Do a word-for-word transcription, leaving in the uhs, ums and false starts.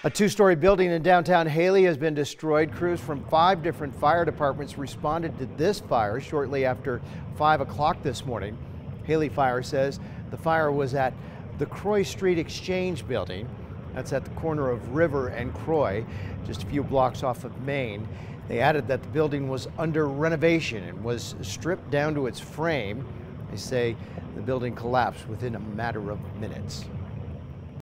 A two-story building in downtown Hailey has been destroyed. Crews from five different fire departments responded to this fire shortly after five o'clock this morning. Hailey Fire says the fire was at the Croy Street Exchange building. That's at the corner of River and Croy, just a few blocks off of Main. They added that the building was under renovation and was stripped down to its frame. They say the building collapsed within a matter of minutes.